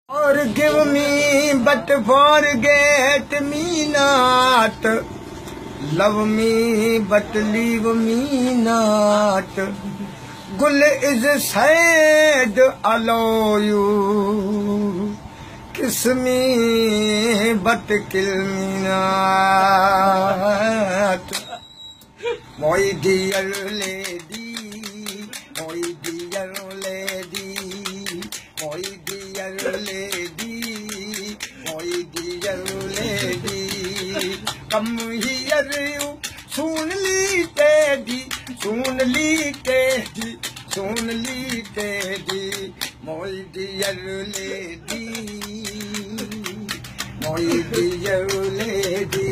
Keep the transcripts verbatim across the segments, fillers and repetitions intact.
Forgive me, but forget me not. Love me, but leave me not. Gul is sad, allow you. Kiss me, but kill me not. My dear lady, my dear lady, my dear lady, my dear lady, come here you, soonly teddy, soonly teddy, soonly teddy, my dear lady, my dear lady.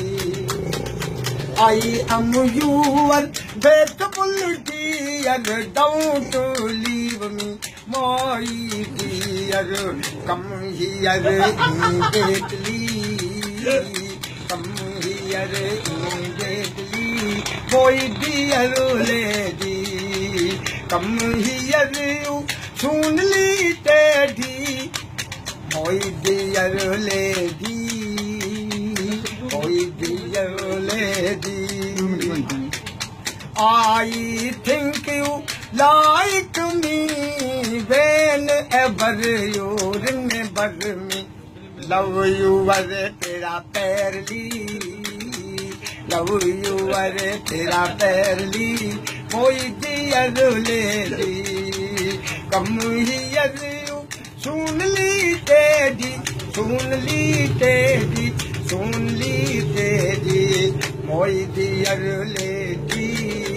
I am your faithful dear, don't leave me, my dear. Come here immediately, come here immediately, my dear lady. Come here you, soonly teddy, my dear lady, my dear lady. I think you like me whenever you remember me. Love you are tera perli, love you are tera perli, my dear lady. Come here you, soonly teddy, soonly teddy, soonly teddy, my dear lady,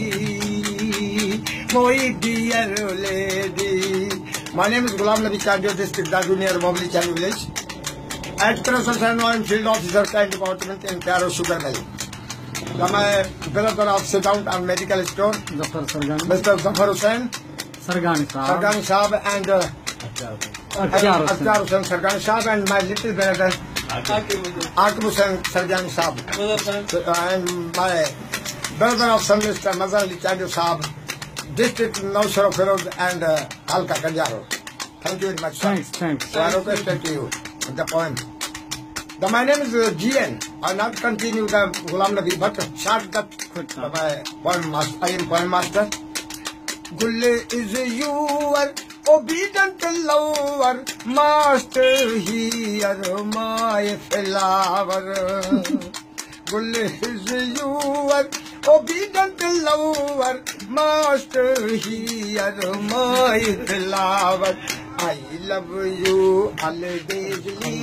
my dear lady. My name is Ghulam Nabi Cardio, district Dadu near Bobli Chanu village. Actress and oil field officer kind department in Paro Sugar Mill. I'm a developer of sit-down and medical store. Doctor Sargani. Mister Zafar Hussain. Sargani Saab. Sargani Saab and uh, Akhtar Hussain Sargani Saab and my little brother Aqib Hussain Sargani Saab. And my brother of son Mister Mazhar Ali Chadio Saab. District Nausar Feroz and uh, Halka Kanjaro. Thank you very much, sir. Thanks, thanks. So I request to you the poem. The, my name is uh, G N. I will not continue the Ghulam Nabi, but short the uh, my poem master. I am poem master. Gul is your obedient lover, master here, my flower. Gul is your obedient lover, master here, my flower. I love you always,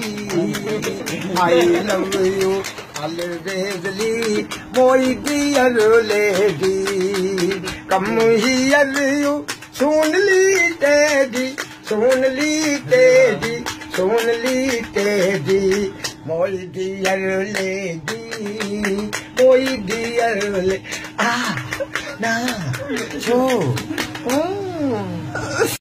I love you always, my dear lady. Come here you, soonly teddy, soonly teddy, soonly teddy, my dear lady, my dear lady. Ah, nah, so, oh.